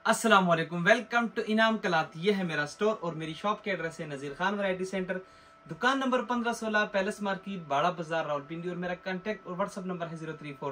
अस्सलाम वालेकुम, welcome to इनाम कलात। ये है मेरा स्टोर और मेरी शॉप के एड्रेस है नजीर खान वैरायटी सेंटर, दुकान number 1516, palace market, Bara Bazaar, Rawalpindi. और मेरा कांटेक्ट और व्हाट्सअप नंबर है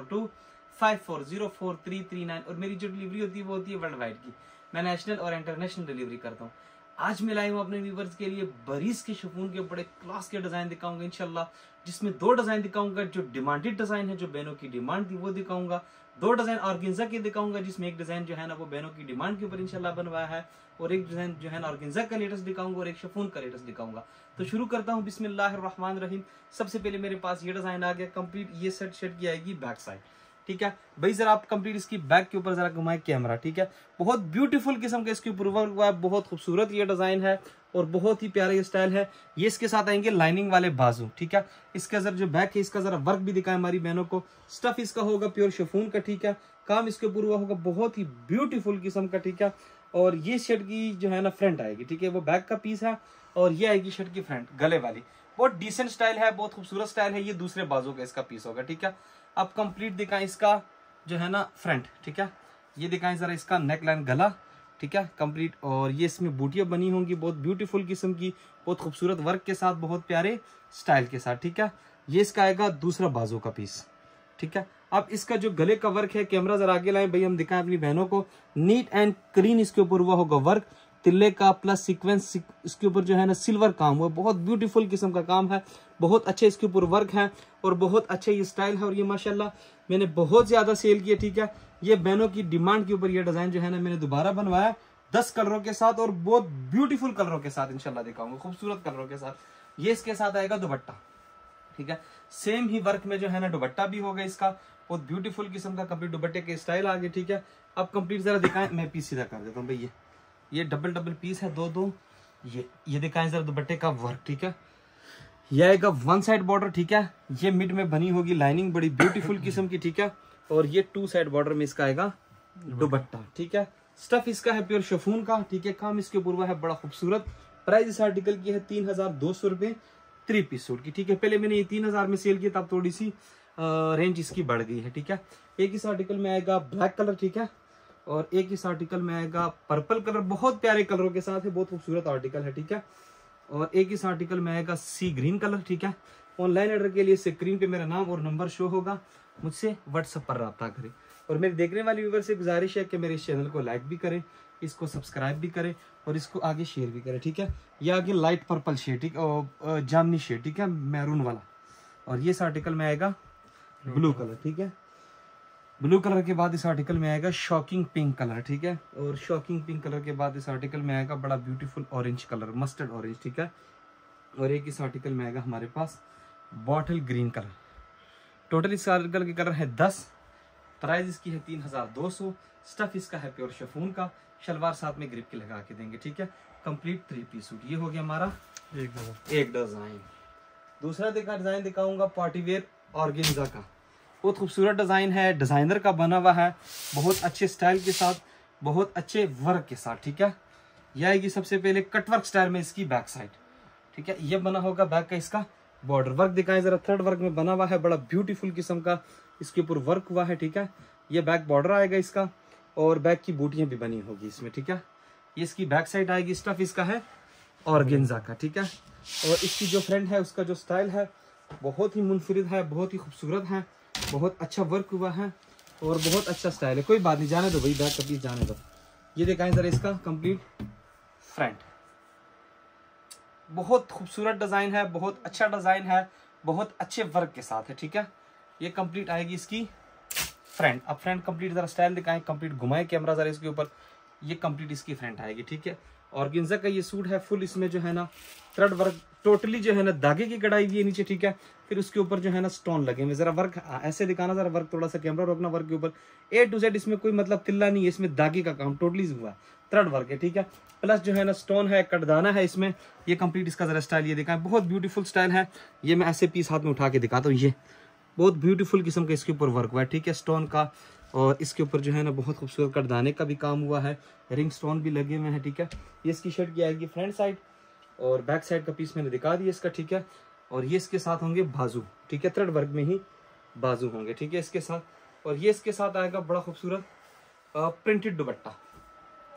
0342540439। और मेरी जो डिलीवरी होती है वो होती है वर्ल्ड वाइड की। मैं नेशनल और इंटरनेशनल डिलीवरी करता हूँ। आज मैं लाई हूँ अपने व्यूवर्स के लिए बरीज के शिफॉन के बड़े क्लास के डिजाइन दिखाऊंगा इंशाल्लाह, जिसमें 2 डिजाइन दिखाऊंगा जो डिमांडेड डिजाइन है, जो बहनों की डिमांड थी वो दिखाऊंगा। 2 डिजाइन ऑर्गेन्जा के दिखाऊंगा, जिसमें एक डिजाइन जो है ना वो बहनों की डिमांड के ऊपर इंशाल्लाह बनवाया है, और एक डिजाइन जो है ना ऑर्गेन्जा का लेटेस्ट दिखाऊंगा, और एक शिफॉन का लेटेस्ट दिखाऊंगा। तो शुरू करता हूँ बिस्मिल्लाहिर्रहमानिर्रहीम। सबसे पहले मेरे पास ये डिजाइन आ गया कंप्लीट। ये शर्ट की आएगी बैक साइड, ठीक है भाई। जरा आप कंप्लीट इसकी बैक के ऊपर जरा घुमाए कैमरा, ठीक है। बहुत ब्यूटीफुल किस्म का इसके ऊपर वर्क हुआ है, बहुत खूबसूरत ये डिजाइन है और बहुत ही प्यारा ये स्टाइल है। ये इसके साथ आएंगे लाइनिंग वाले बाजू, ठीक है। इसका जरा जो बैक है इसका जरा वर्क भी दिखाए हमारी बहनों को। स्टफ इसका होगा प्योर शिफॉन का, ठीक है। काम इसके ऊपर हुआ होगा बहुत ही ब्यूटीफुल किस्म का, ठीक है। और ये शर्ट की जो है ना फ्रंट आएगी, ठीक है, वो बैक का पीस है। और ये आएगी शर्ट की फ्रंट गले वाली। बहुत डिसेंट स्टाइल है, बहुत खूबसूरत स्टाइल है। ये दूसरे बाजू का इसका पीस होगा, ठीक है। अब कंप्लीट दिखाएं इसका जो है ना फ्रंट, ठीक है। ये दिखाएं जरा इसका नेक लाइन गला, ठीक है, कंप्लीट। और ये इसमें बूटियां बनी होंगी बहुत ब्यूटीफुल किस्म की, बहुत खूबसूरत वर्क के साथ, बहुत प्यारे स्टाइल के साथ, ठीक है। ये इसका आएगा दूसरा बाजू का पीस, ठीक है। अब इसका जो गले का वर्क है, कैमरा जरा आगे लाएं भाई, हम दिखाएं अपनी बहनों को। नीट एंड क्लीन इसके ऊपर हुआ होगा वर्क, तिल्ले का प्लस सीक्वेंस इसके ऊपर जो है ना सिल्वर काम हुआ, बहुत ब्यूटीफुल किस्म का काम है, बहुत अच्छे इसके ऊपर वर्क है और बहुत अच्छे ये स्टाइल है। और ये माशाल्लाह मैंने बहुत ज्यादा सेल किया, ठीक है। ये बहनों की डिमांड के ऊपर ये डिजाइन जो है ना मैंने दोबारा बनवाया 10 कलरों के साथ और बहुत ब्यूटीफुल कलरों के साथ इंशाल्लाह दिखाऊंगा, खूबसूरत कलरों के साथ। ये इसके साथ आएगा दुपट्टा, ठीक है। सेम ही वर्क में जो है ना दुपट्टा भी होगा इसका, बहुत ब्यूटीफुल किस्म का कंप्लीट दुपट्टे के स्टाइल आगे, ठीक है। अब कंप्लीट जरा दिखाएं, मैं पीस सीधा कर देता हूँ भाई। ये डबल पीस है, दो ये दिखाएं जरा दुपट्टे का वर्क, ठीक है। ये आएगा 1 साइड बॉर्डर, ठीक है। ये मिड में बनी होगी लाइनिंग बड़ी ब्यूटीफुल किस्म की, ठीक है। और ये 2 साइड बॉर्डर में इसका आएगा दुपट्टा, ठीक है। स्टफ इसका है प्योर शिफॉन का, ठीक है। काम इसके ऊपर हुआ है बड़ा खूबसूरत। प्राइस इस आर्टिकल की है 3200 रुपए 3 पीस सूट की, ठीक है। पहले मैंने ये 3000 में सेल किया, तब थोड़ी सी रेंज इसकी बढ़ गई है, ठीक है। एक इस आर्टिकल में आएगा ब्लैक कलर, ठीक है। और एक इस आर्टिकल में आएगा पर्पल कलर, बहुत प्यारे कलरों के साथ है, बहुत खूबसूरत आर्टिकल है, ठीक है। और एक इस आर्टिकल में आएगा सी ग्रीन कलर, ठीक है। ऑनलाइन ऑर्डर के लिए स्क्रीन पे मेरा नाम और नंबर शो होगा, मुझसे व्हाट्सएप पर रब्ता करें। और मेरे देखने वाले व्यूअर से गुजारिश है कि मेरे इस चैनल को लाइक भी करें, इसको सब्सक्राइब भी करें और इसको आगे शेयर भी करें, ठीक है। ये आगे लाइट पर्पल शेड, ठीक है, जामनी शेड, ठीक है, मैरून वाला। और ये इस आर्टिकल में आएगा ब्लू कलर, ठीक है। ब्लू कलर के बाद इस आर्टिकल में आएगा शॉकिंग पिंक कलर, ठीक है। और शॉकिंग पिंक कलर के बाद इस आर्टिकल में आएगा बड़ा beautiful orange colour, mustard orange, ठीक है। और एक इस आर्टिकल में आएगा हमारे पास बॉटल ग्रीन कलर। टोटल इस आर्टिकल के कलर है 10। प्राइस इसकी है 3200। स्टफ इसका है प्योर शिफॉन का, शलवार साथ में ग्रिप के लगा के देंगे, ठीक है। Complete 3 piece suit. ये हो गया हमारा एक डिजाइन। दूसरा डिजाइन दिखाऊंगा पार्टी वेयर ऑर्गेन्जा का, बहुत खूबसूरत डिजाइन है, डिजाइनर का बना हुआ है, बहुत अच्छे स्टाइल के साथ, बहुत अच्छे वर्क के साथ, ठीक है। यह आएगी सबसे पहले कटवर्क स्टाइल में इसकी बैक साइड, ठीक है। ये बना होगा बैक का इसका बॉर्डर। वर्क दिखाएं जरा, थ्रेड वर्क में बना हुआ है, बड़ा ब्यूटीफुल किस्म का इसके ऊपर वर्क हुआ है, ठीक है। ये बैक बॉर्डर आएगा इसका और बैक की बूटियां भी बनी होगी इसमें, ठीक है। ये इसकी बैक साइड आएगी। स्टफ इसका है ऑर्गेन्जा का, ठीक है। और इसकी जो फ्रंट है उसका जो स्टाइल है बहुत ही मुनफरिद है, बहुत ही खूबसूरत है, बहुत अच्छा वर्क हुआ है और बहुत अच्छा स्टाइल है। कोई बात नहीं, जाने दो भाई, बैक का पीस जाने दो। ये दिखाएं जरा इसका कंप्लीट फ्रंट, बहुत खूबसूरत डिजाइन है, बहुत अच्छा डिजाइन है, बहुत अच्छे वर्क के साथ है, ठीक है। ये कंप्लीट आएगी इसकी फ्रंट। अब फ्रंट कंप्लीट जरा स्टाइल दिखाएं, कंप्लीट घुमाए कैमरा जरा इसके ऊपर। ये कंप्लीट इसकी फ्रंट आएगी, ठीक है। ऑर्गेन्जा का ये सूट है फुल, इसमें जो है ना थ्रेड वर्क टोटली जो है ना धागे की कढ़ाई भी है नीचे, ठीक है। फिर उसके ऊपर जो है ना स्टोन लगे हुए। जरा वर्क ऐसे दिखाना, जरा वर्क थोड़ा सा कैमरा रोकना वर्क के ऊपर। A to Z इसमें कोई मतलब तिल्ला नहीं है, इसमें धागे का काम टोटली हुआ है, थ्रेड वर्क है, ठीक है। प्लस जो है ना स्टोन है, कटदाना है इसमें। ये कंप्लीट इसका जरा स्टाइल ये दिखाएं, बहुत ब्यूटीफुल स्टाइल है। ये मैं ऐसे पीस हाथ में उठा के दिखाता हूँ। ये बहुत ब्यूटीफुल किस्म का इसके ऊपर वर्क हुआ है, ठीक है, स्टोन का। और इसके ऊपर जो है ना बहुत खूबसूरत कटदाने का भी काम हुआ है, रिंग स्टोन भी लगे हुए हैं, ठीक है। ये इसकी शर्ट की आएगी फ्रंट साइड और बैक साइड का पीस मैंने दिखा दिया इसका, ठीक है। और ये इसके साथ होंगे बाजू, ठीक है, थ्रेड वर्क में ही बाजू होंगे, ठीक है, इसके साथ। और ये इसके साथ आएगा बड़ा खूबसूरत प्रिंटेड दुपट्टा,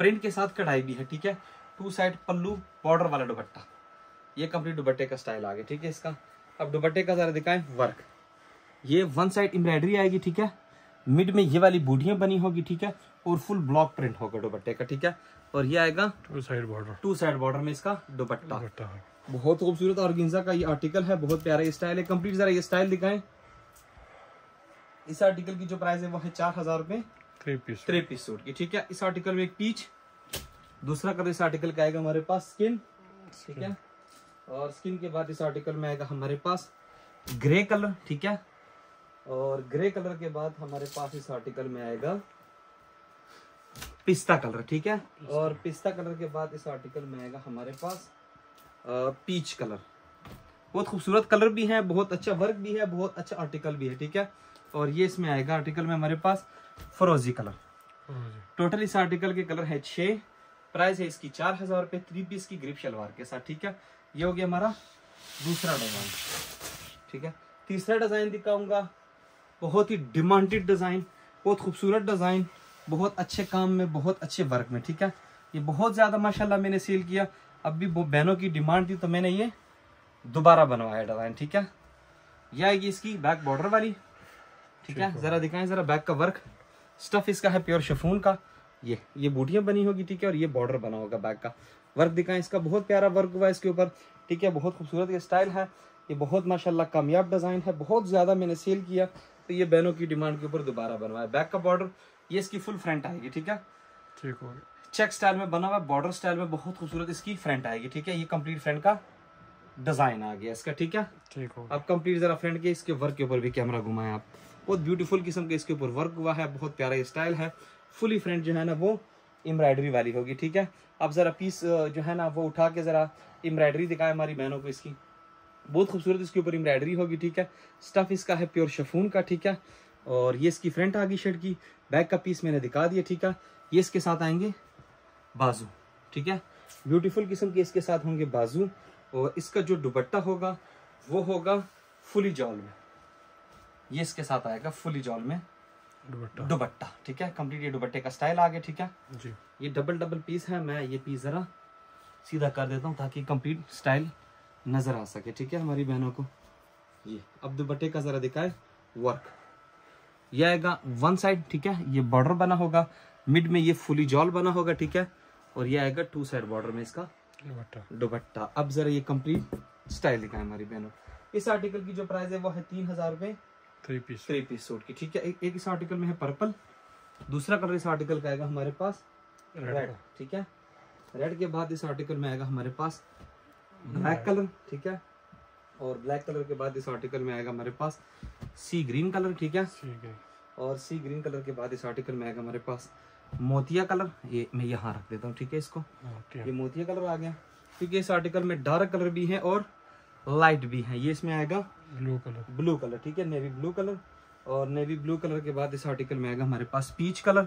प्रिंट के साथ कढ़ाई भी है, ठीक है। 2 साइड पल्लू बॉर्डर वाला दुपट्टा, ये कंप्लीट दुपट्टे का स्टाइल आ गया, ठीक है इसका। अब दुपट्टे का जरा दिखाएं वर्क, ये 1 साइड एम्ब्रॉयडरी आएगी, ठीक है। मिड में ये वाली बूटियां बनी होगी, ठीक है, और फुल ब्लॉक प्रिंट होगा दुपट्टे का, ठीक है। और ये आएगा 2 साइड बॉर्डर में इसका दुपट्टा, बहुत खूबसूरत ऑर्गेन्जा का ये आर्टिकल है, बहुत प्यारा स्टाइल है। कंप्लीट जरा ये स्टाइल दिखाएं। इस आर्टिकल की जो प्राइस है वो है 4000 रुपए 3 पीस सूट की, ठीक है। इस आर्टिकल में एक पीच, दूसरा कलर इस आर्टिकल का आएगा हमारे पास स्किन, ठीक है। और स्किन के बाद इस आर्टिकल में आएगा हमारे पास ग्रे कलर, ठीक है। और ग्रे कलर के बाद हमारे पास इस आर्टिकल में आएगा पिस्ता कलर, ठीक है। और पिस्ता कलर के बाद इस आर्टिकल में आएगा हमारे पास पीच कलर। बहुत खूबसूरत कलर भी है, बहुत अच्छा वर्क भी है, बहुत अच्छा आर्टिकल भी है, ठीक है। और ये इसमें आएगा आर्टिकल में हमारे पास फरोजी कलर। टोटल इस आर्टिकल के कलर है 6, प्राइस है इसकी 4000 रुपए 3 पीस की ग्रिप शलवार के साथ, ठीक है। ये हो गया हमारा दूसरा डिजाइन, ठीक है। तीसरा डिजाइन दिखाऊंगा, बहुत ही डिमांडेड डिजाइन, बहुत खूबसूरत डिजाइन, बहुत अच्छे काम में, बहुत अच्छे वर्क में, ठीक है। ये बहुत ज्यादा माशाल्लाह मैंने सेल किया, अब भी बहनों की डिमांड थी तो मैंने ये दोबारा बनवाया डिजाइन, ठीक है। ये आएगी इसकी बैक बॉर्डर वाली, ठीक है। जरा दिखाएं जरा बैक का वर्क, स्टफ इसका है प्योर शिफॉन का, ये बूटियां बनी होगी, ठीक है। और ये बॉर्डर बना होगा बैक का। वर्क दिखाएं, इसका बहुत प्यारा वर्क हुआ है इसके ऊपर, ठीक है। बहुत खूबसूरत ये स्टाइल है, ये बहुत माशाल्लाह कामयाब डिजाइन है, बहुत ज्यादा मैंने सेल किया तो ये बहनों की डिमांड के ऊपर दोबारा बनवाया। बैक का बॉर्डर ये इसकी फुल फ्रंट आएगी, ठीक है, ठीक हो गया। चेक स्टाइल में बना हुआ, बॉर्डर स्टाइल में बहुत खूबसूरत इसकी फ्रंट आएगी, ठीक है। ये कंप्लीट फ्रंट का डिजाइन आ गया इसका, ठीक है, ठीक हो। अब कंप्लीट जरा फ्रंट के इसके वर्क के ऊपर भी कैमरा घुमाएं आप, बहुत ब्यूटीफुल किस्म के इसके ऊपर वर्क हुआ है, बहुत प्यारा स्टाइल है। फुली फ्रंट जो है ना वो एम्ब्रॉयडरी वाली होगी, ठीक है। अब जरा पीस जो है ना वो उठा के जरा एम्ब्रॉयडरी दिखाए हमारी बहनों को, इसकी बहुत खूबसूरत इसके ऊपर एम्ब्रॉयडरी होगी, ठीक है। स्टफ इसका है प्योर शिफॉन का, ठीक है। और ये इसकी फ्रंट आ गई शर्ट की, बैक का पीस मैंने दिखा दिया, ठीक है। ये इसके साथ आएंगे बाजू, ठीक है, ब्यूटीफुल किस्म के इसके साथ होंगे बाजू। और इसका जो दुपट्टा होगा वो होगा फुली जॉल में, ये इसके साथ आएगा फुली जॉल में दुपट्टा, ठीक है। कंप्लीट ये दुपट्टे का स्टाइल आ गया, ठीक है जी। ये डबल पीस है, मैं ये पीस जरा सीधा कर देता हूँ ताकि कंप्लीट स्टाइल नजर आ सके, ठीक है हमारी बहनों को। ये अब दुपट्टे का जरा दिखाए वर्क, ये आएगा 1 साइड, ठीक है। ये बॉर्डर बना होगा, मिड में ये फुली जॉल बना होगा, ठीक है। और ये आएगा 2 साइड बॉर्डर में इसका दुपट्टा। अब जरा ये कंप्लीट स्टाइल दिखाए हमारी बहनों। इस आर्टिकल की जो प्राइस है वो है 3000 रुपए 3 पीस सूट की, ठीक है। एक इस आर्टिकल में है पर्पल, दूसरा कलर इस आर्टिकल का आएगा हमारे पास रेड, ठीक है। रेड के बाद इस आर्टिकल में आएगा हमारे पास ब्लैक कलर, ठीक है। और ब्लैक कलर के बाद इस आर्टिकल में आएगा हमारे पास सी ग्रीन कलर, ठीक है। और सी ग्रीन कलर के बाद इस आर्टिकल में आएगा हमारे पास मोतिया कलर, ये मैं यहाँ रख देता हूँ, ठीक है इसको। ये मोतिया कलर आ गया, क्योंकि इस आर्टिकल में डार्क कलर भी है और लाइट भी है। ये इसमें आएगा ब्लू कलर, ठीक है, नेवी ब्लू कलर। और नेवी ब्लू कलर के बाद इस आर्टिकल में आएगा हमारे पास पीच कलर,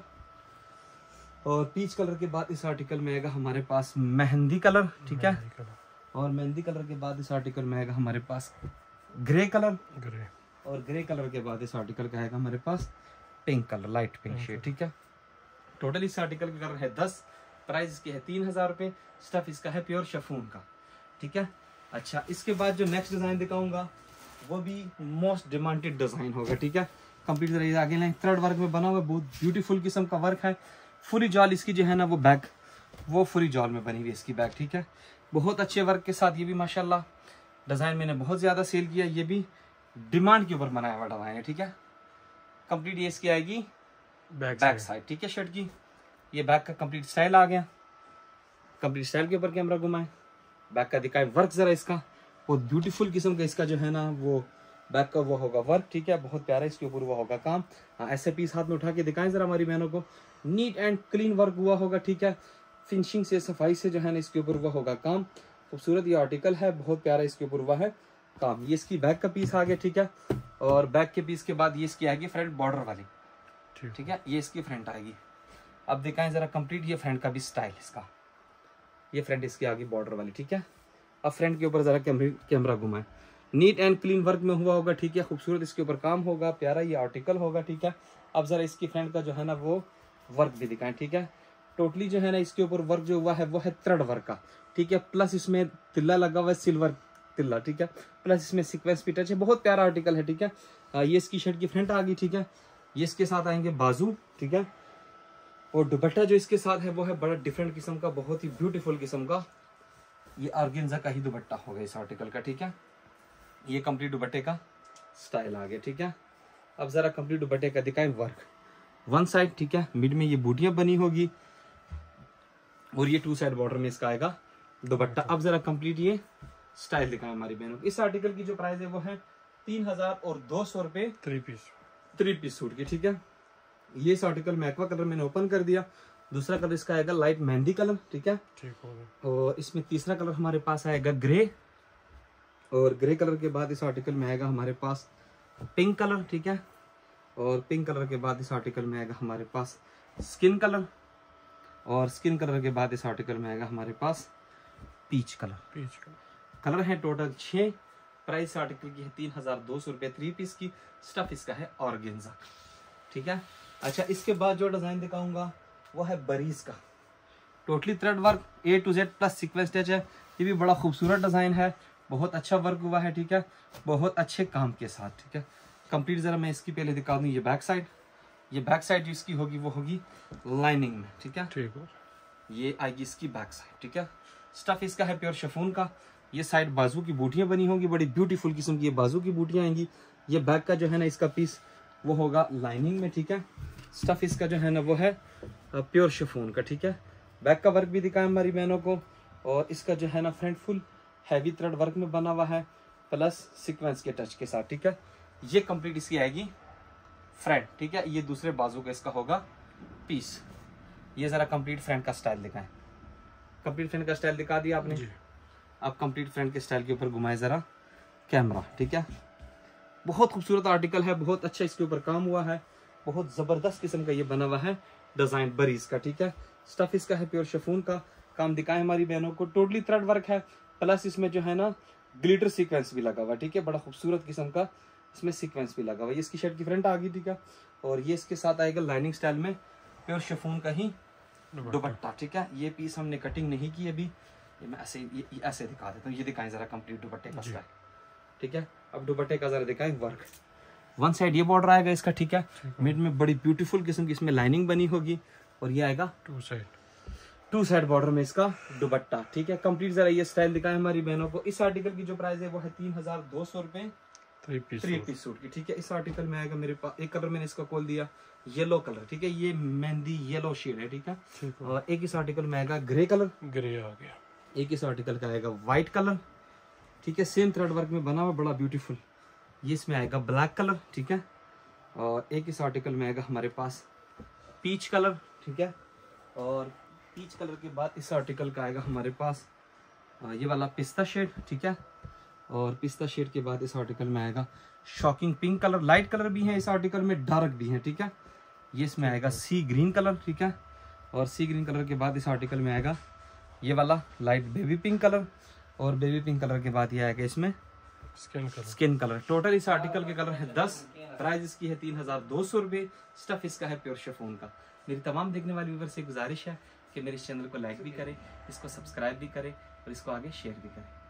और पीच कलर के बाद इस आर्टिकल में आएगा हमारे पास मेहंदी कलर, ठीक है। और मेहंदी कलर के बाद इस आर्टिकल में आएगा हमारे पास ग्रे कलर, और ग्रे कलर के बाद इस आर्टिकल का आएगा हमारे पास pink colour, light pink shade, ठीक है। टोटल इस आर्टिकल का कलर है 10, प्राइस इसकी है 3000 रुपए, स्टफ इसका है प्योर शिफॉन का, ठीक है। अच्छा, इसके बाद जो नेक्स्ट डिजाइन दिखाऊंगा वो भी मोस्ट डिमांडेड डिजाइन होगा, ठीक है। कंप्लीट जरा आगे लें, थ्रेड वर्क में बना हुआ, बहुत ब्यूटीफुल किस्म का वर्क है। फुली जॉल इसकी जो है ना वो बैक, वो फुली जॉल में बनी हुई इसकी बैक, ठीक है। बहुत अच्छे वर्क के साथ, ये भी माशाल्लाह डिजाइन मैंने बहुत ज्यादा सेल किया, ये भी डिमांड के ऊपर बनाया हुआ डिजाइन है, ठीक है। कंप्लीट ये इसकी आएगी बैक साइड, ठीक है शर्ट की। ये बैक का कंप्लीट स्टाइल आ गया, कंप्लीट स्टाइल के ऊपर कैमरा घुमाए, बैक का दिखाए वर्क जरा इसका, बहुत ब्यूटीफुल किस्म का इसका जो है ना वो बैक का वो होगा वर्क, ठीक है। बहुत प्यारा इसके ऊपर वो होगा काम। ऐसे पीस हाथ में उठा के दिखाएं जरा हमारी बहनों को, नीट एंड क्लीन वर्क हुआ होगा, ठीक है। फिनिशिंग से, सफाई से जो है ना इसके ऊपर वो होगा काम। खूबसूरत ये आर्टिकल है, बहुत प्यारा इसके ऊपर हुआ है काम। ये इसकी बैक का पीस आ गया, ठीक है। और बैक के पीस के बाद ये इसकी आएगी फ्रंट बॉर्डर वाली, ठीक है। ये इसकी फ्रंट आएगी। अब दिखाएं जरा कंप्लीट ये फ्रंट का भी स्टाइल इसका, ये फ्रंट इसकी आगे बॉर्डर वाली, ठीक है। अब फ्रंट के ऊपर जरा कैमरा घुमाएं, नीट एंड क्लीन वर्क में हुआ होगा, ठीक है। खूबसूरत इसके ऊपर काम होगा, प्यारा ये आर्टिकल होगा, ठीक है। अब जरा इसकी फ्रंट का जो है ना वो वर्क भी दिखाएं, ठीक है। टोटली जो है ना इसके ऊपर वर्क जो हुआ है वो है थ्रेड वर्क का, ठीक है। प्लस इसमें तिल्ला लगा हुआ है, सिल्वर तिल्ला, ठीक है। प्लस इसमें सीक्वेंस भी टच है, बहुत प्यारा आर्टिकल है, ठीक है। ये इसकी शर्ट की फ्रंट आ गई, ठीक है। ये इसके साथ आएंगे बाजू, ठीक है। और दुपट्टा जो इसके साथ है वो है बड़ा डिफरेंट किस्म का, बहुत ही ब्यूटीफुल किस्म का। ये ऑर्गेन्जा का ही दुपट्टा होगा इस आर्टिकल का, ठीक है। ये कंप्लीट दुपट्टे का स्टाइल आ गया, ठीक है। अब जरा कंप्लीट दुपट्टे का दिखाएं वर्क वन साइड, ठीक है। मिड में ये बूटियां बनी होगी और ये 2 साइड बॉर्डर में इसका आएगा दुपट्टा। अब जरा कंप्लीट ये स्टाइल दिखाएं हमारी बहनों को। इस आर्टिकल की जो प्राइस है वो है 3200 रुपए 3 पीस सूट की, ठीक है। ये इस आर्टिकल में एक्वा कलर मैंने ओपन कर दिया। दूसरा कलर इसका आएगा लाइट मेहंदी कलर, ठीक है। और इसमें तीसरा कलर हमारे पास आएगा ग्रे, और ग्रे कलर के बाद इस आर्टिकल में आएगा हमारे पास पिंक कलर, ठीक है। और पिंक कलर के बाद इस आर्टिकल में आएगा हमारे पास स्किन कलर, और स्किन कलर के बाद इस आर्टिकल में आएगा हमारे पास पीच कलर। कलर है टोटल 6। प्राइस आर्टिकल की है 3200 रुपए 3 पीस की। स्टफ इसका है ऑर्गेन्जा, ठीक है। अच्छा, इसके बाद जो डिजाइन दिखाऊंगा वो है बरीज का, totally thread work A to Z plus sequence touch है। ये भी बड़ा खूबसूरत डिजाइन है, बहुत अच्छा वर्क हुआ है, ठीक है। बहुत अच्छे काम के साथ, ठीक है। कंप्लीट जरा मैं इसकी पहले दिखा दूं। ये बैक साइड, ये बैक साइड जो इसकी होगी वो होगी लाइनिंग में, ठीक है। ठीक है, ये आएगी इसकी बैक साइड, ठीक है। स्टफ इसका है प्योर शिफॉन का। ये साइड बाजू की बूटियां बनी होंगी, बड़ी ब्यूटीफुल किस्म की ये बाजू की बूटियां आएंगी। ये बैक का जो है ना इसका पीस वो होगा लाइनिंग में, ठीक है। स्टफ इसका जो है ना वो है प्योर शिफॉन का, ठीक है। बैक का वर्क भी दिखाया हमारी बहनों को, और इसका जो है ना front full heavy thread work में बना हुआ है प्लस सीक्वेंस के टच के साथ, ठीक है। ये कंप्लीट इसकी आएगी फ्रंट, ठीक है। ये दूसरे बाजू का इसका होगा पीस। ये जरा कंप्लीट फ्रंट का स्टाइल दिखाएं। कंप्लीट फ्रंट का स्टाइल दिखा दिया आपने। अब कंप्लीट फ्रंट के स्टाइल के ऊपर घुमाए जरा कैमरा, ठीक है। बहुत खूबसूरत आर्टिकल है, बहुत अच्छा इसके ऊपर काम हुआ है, बहुत जबरदस्त किस्म का ये बना हुआ है डिजाइन बरीज का, ठीक है। स्टफ इसका है प्योर शिफॉन का। काम दिखाए हमारी बहनों को, टोटली थ्रेड वर्क है प्लस इसमें जो है ना ग्लिटर सीक्वेंस भी लगा हुआ है, ठीक है। बड़ा खूबसूरत किस्म का इसमें सीक्वेंस भी लगा हुआ है। ये इसकी शर्ट की फ्रंट आ गई, ठीक है। और ये इसके साथ आएगा लाइनिंग स्टाइल में प्योर शिफॉन का ही दुपट्टा, ठीक है। ये पीस हमने कटिंग नहीं की अभी, ये मैं ऐसे दिखा देता हूँ। ये दिखाएं जरा कंप्लीट दुपट्टे का स्टाइल, ठीक है। अब दुपट्टे का जरा दिखाएं वर्क। वन साइड ये बॉर्डर आएगा इसका, ठीक है। मिड में बड़ी ब्यूटीफुल किस्म की इसमें लाइनिंग बनी होगी, और ये आएगा 2 साइड बॉर्डर में इसका दुपट्टा, ठीक है। कंप्लीट जरा ये स्टाइल दिखाएं हमारी बहनों को। इस आर्टिकल की जो प्राइस है वो है 3200 रुपए 3 पीस सूट की, ठीक है। इस आर्टिकल में आएगा मेरे पास एक कलर मैंने इसका खोल दिया, येलो कलर, ठीक है। ये मेहंदी येलो शेड है, ठीक है। और एक इस आर्टिकल में आएगा ग्रे कलर, ग्रे आ गया। एक इस आर्टिकल का आएगा व्हाइट कलर, ठीक है। सेम थ्रेड वर्क में बना हुआ, बड़ा ब्यूटीफुल। ये इसमें आएगा ब्लैक कलर, ठीक है। और एक इस आर्टिकल में आएगा हमारे पास पीच कलर, ठीक है। और पीच कलर के बाद इस आर्टिकल का आएगा हमारे पास ये वाला पिस्ता शेड, ठीक है। और पिस्ता शेड के बाद इस आर्टिकल में आएगा shocking pink colour. Light colour भी है इस आर्टिकल में, डार्क भी है, ठीक है। ये इसमें आएगा सी ग्रीन कलर, ठीक है। और सी ग्रीन कलर के बाद इस आर्टिकल में आएगा ये वाला लाइट बेबी पिंक कलर, और बेबी पिंक कलर के बाद ये आएगा इसमें स्किन कलर। टोटल इस आर्टिकल के कलर है 10। प्राइस इसकी है 3200 रुपए। स्टफ इसका है प्योर शिफॉन का। मेरी तमाम देखने वाले व्यूअर से गुजारिश है कि मेरे इस चैनल को लाइक भी करें, इसको सब्सक्राइब भी करें और इसको आगे शेयर भी करें।